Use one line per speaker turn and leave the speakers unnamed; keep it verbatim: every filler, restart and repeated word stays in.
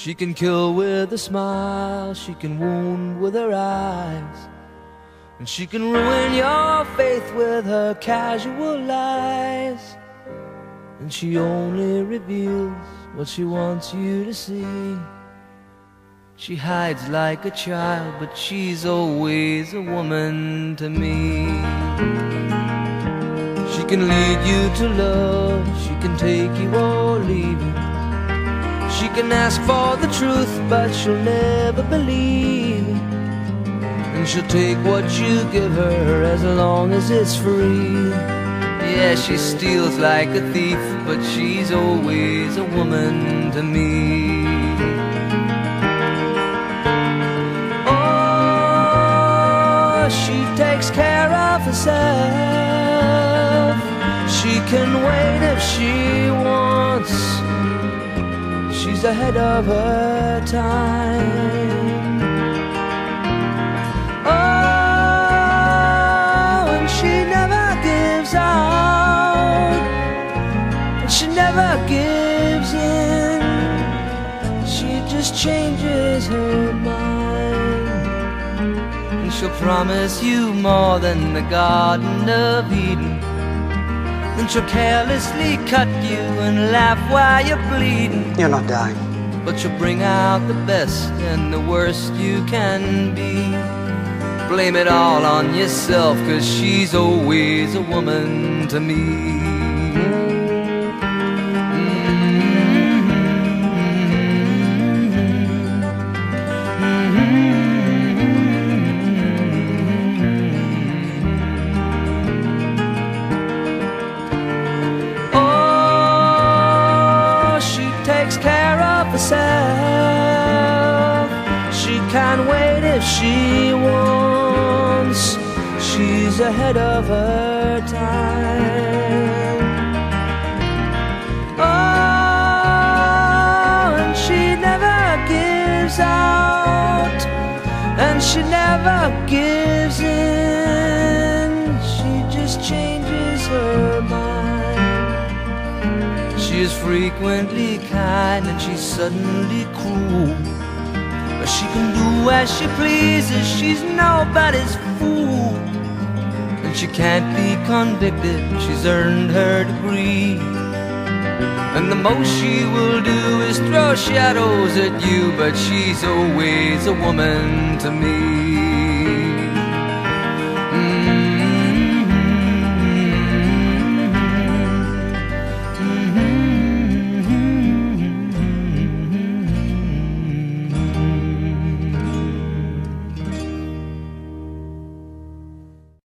She can kill with a smile, she can wound with her eyes, and she can ruin your faith with her casual lies. And she only reveals what she wants you to see. She hides like a child, but she's always a woman to me. She can lead you to love, she can take you or leave you. She can ask for the truth, but she'll never believe. And she'll take what you give her as long as it's free. Yeah, she steals like a thief, but she's always a woman to me. Oh, she takes care of herself. She can wait if she wants. She's ahead of her time. Oh, and she never gives out, and she never gives in. She just changes her mind, and she'll promise you more than the Garden of Eden. Then she'll carelessly cut you and laugh while you're bleeding.
You're not dying.
But she'll bring out the best and the worst you can be. Blame it all on yourself, 'cause she's always a woman to me. She can't wait if she wants. She's ahead of her time. Oh, and she never gives out, and she never gives in. She just changes her mind. She is frequently kind and she's suddenly cruel, but she can do as she pleases, she's nobody's fool. And she can't be convicted, she's earned her degree. And the most she will do is throw shadows at you, but she's always a woman to me.